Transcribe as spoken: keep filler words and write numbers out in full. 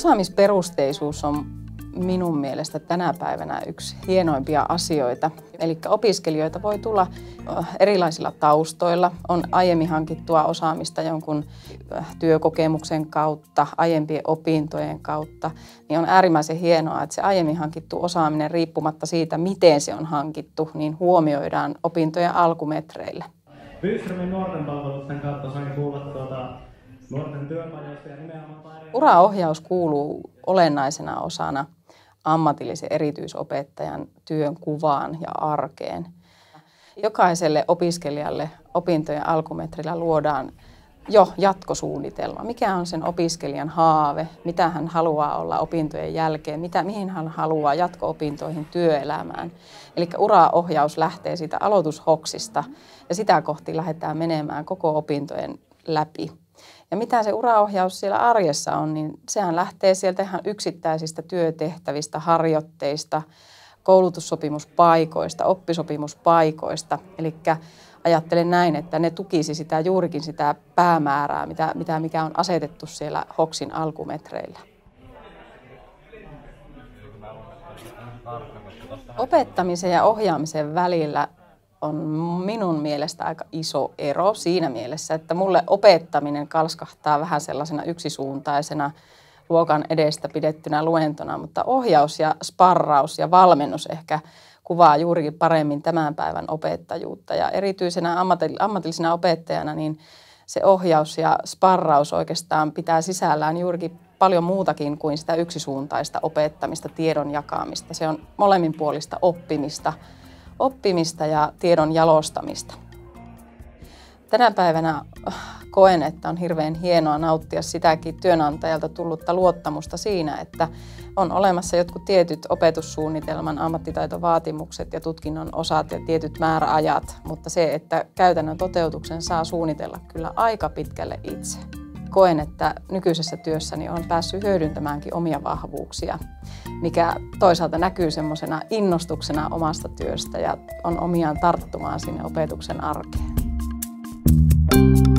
Osaamisperusteisuus on minun mielestä tänä päivänä yksi hienoimpia asioita. Eli opiskelijoita voi tulla erilaisilla taustoilla. On aiemmin hankittua osaamista jonkun työkokemuksen kautta, aiempien opintojen kautta. Niin on äärimmäisen hienoa, että se aiemmin hankittu osaaminen riippumatta siitä, miten se on hankittu, niin huomioidaan opintojen alkumetreillä. Byströmin nuorten palveluiden kautta sain kuulla tuota nuorten työpajoista ja nimenomaan... Uraohjaus kuuluu olennaisena osana ammatillisen erityisopettajan työn kuvaan ja arkeen. Jokaiselle opiskelijalle opintojen alkumetrillä luodaan jo jatkosuunnitelma. Mikä on sen opiskelijan haave, mitä hän haluaa olla opintojen jälkeen, mitä, mihin hän haluaa jatko-opintoihin työelämään. Eli uraohjaus lähtee siitä aloitushoksista ja sitä kohti lähdetään menemään koko opintojen läpi. Ja mitä se uraohjaus siellä arjessa on, niin sehän lähtee sieltä ihan yksittäisistä työtehtävistä, harjoitteista, koulutussopimuspaikoista, oppisopimuspaikoista. Eli ajattelen näin, että ne tukisi sitä, juurikin sitä päämäärää, mitä, mitä, mikä on asetettu siellä hoksin alkumetreillä. Opettamisen ja ohjaamisen välillä on minun mielestä aika iso ero siinä mielessä, että mulle opettaminen kalskahtaa vähän sellaisena yksisuuntaisena luokan edestä pidettynä luentona, mutta ohjaus ja sparraus ja valmennus ehkä kuvaa juurikin paremmin tämän päivän opettajuutta. Ja erityisenä ammatillisena opettajana niin se ohjaus ja sparraus oikeastaan pitää sisällään juurikin paljon muutakin kuin sitä yksisuuntaista opettamista, tiedon jakamista. Se on molemminpuolista oppimista. Oppimista ja tiedon jalostamista. Tänä päivänä koen, että on hirveän hienoa nauttia sitäkin työnantajalta tullutta luottamusta siinä, että on olemassa jotkut tietyt opetussuunnitelman ammattitaitovaatimukset ja tutkinnon osat ja tietyt määräajat, mutta se, että käytännön toteutuksen saa suunnitella kyllä aika pitkälle itse. Koen, että nykyisessä työssäni olen päässyt hyödyntämäänkin omia vahvuuksia, mikä toisaalta näkyy semmoisena innostuksena omasta työstä ja on omiaan tarttumaan sinne opetuksen arkeen.